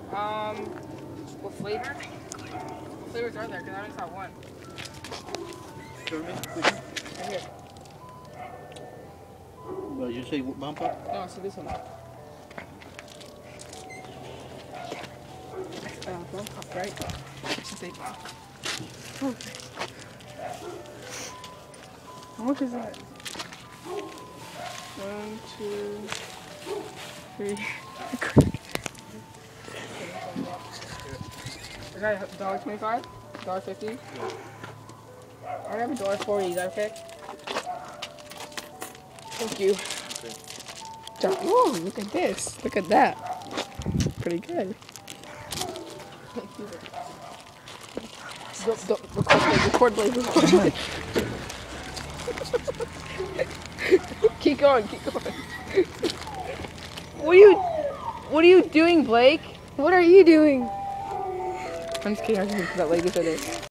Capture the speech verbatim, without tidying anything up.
Um, what flavor? What flavors are there? Because I only saw one. Right here. Well, you say bumper? No, so this one. Uh, bump, right? I should say bump. Oh. How much is that? One, two, three. Is that a dollar twenty-five? Dollar fifty? I have a dollar forty. Is that okay? Thank you. Okay. Oh, look at this. Look at that. Pretty good. Don't, don't, record blade, record blade. Keep going, keep going. What are you, what are you doing, Blake? What are you doing? I'm just kidding, I was just that lady said it.